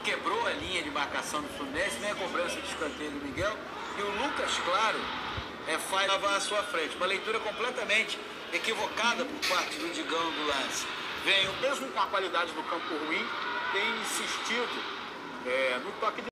quebrou a linha de marcação do Fluminense, vem a cobrança de escanteio do Miguel, e o Lucas Claro faz à sua frente. Uma leitura completamente equivocada por parte do Digão do lance. Mesmo com a qualidade do campo ruim, tem insistido no toque de